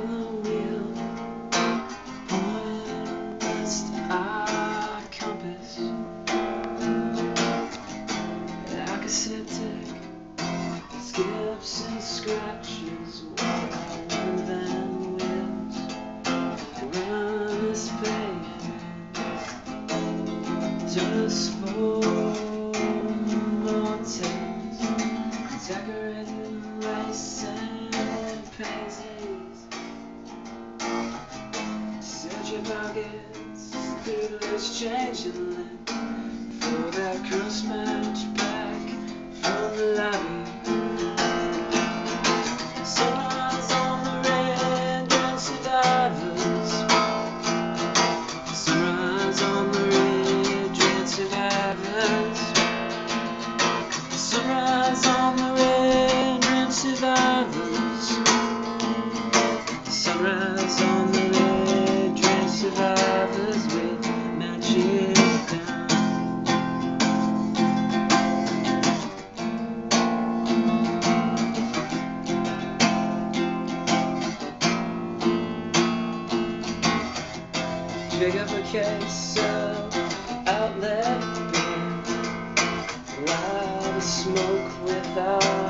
the wheel, point west our compass. Like a septic, skips and scratches, wild and wheels run this pavement just for more tales, decorating lace and pansies. Search your pockets through the exchange and look for that cross-match back from the lobby. Sunrise on the red and survivors. Sunrise on the red and survivors. Sunrise on the red and survivors. Sunrise on the red and survivors with matches down. Pick up a case of outlet beer, light a smoke without